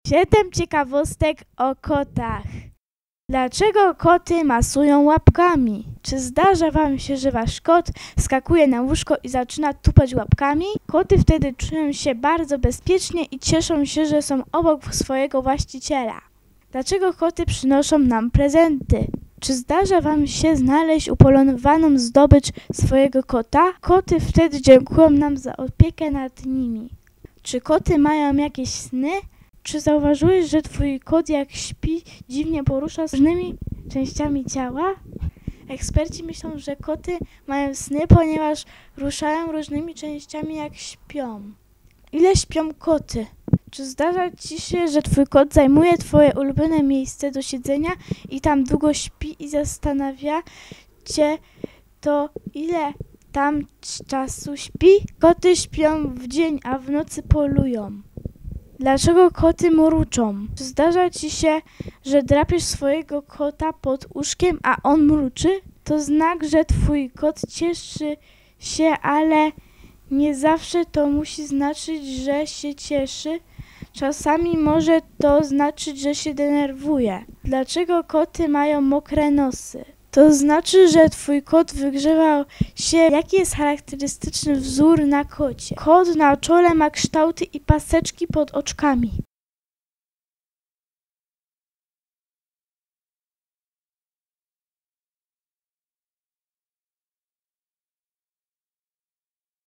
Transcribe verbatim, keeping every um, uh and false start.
Siedem ciekawostek o kotach. Dlaczego koty masują łapkami? Czy zdarza wam się, że wasz kot skakuje na łóżko i zaczyna tupać łapkami? Koty wtedy czują się bardzo bezpiecznie i cieszą się, że są obok swojego właściciela. Dlaczego koty przynoszą nam prezenty? Czy zdarza wam się znaleźć upolowaną zdobycz swojego kota? Koty wtedy dziękują nam za opiekę nad nimi. Czy koty mają jakieś sny? Czy zauważyłeś, że twój kot jak śpi dziwnie porusza różnymi częściami ciała? Eksperci myślą, że koty mają sny, ponieważ ruszają różnymi częściami jak śpią. Ile śpią koty? Czy zdarza ci się, że twój kot zajmuje twoje ulubione miejsce do siedzenia i tam długo śpi i zastanawia cię to, ile tam czasu śpi? Koty śpią w dzień, a w nocy polują. Dlaczego koty mruczą? Czy zdarza ci się, że drapiesz swojego kota pod łóżkiem, a on mruczy? To znak, że twój kot cieszy się, ale nie zawsze to musi znaczyć, że się cieszy. Czasami może to znaczyć, że się denerwuje. Dlaczego koty mają mokre nosy? To znaczy, że twój kot wygrzewał się. Jaki jest charakterystyczny wzór na kocie? Kot na czole ma kształty i paseczki pod oczkami.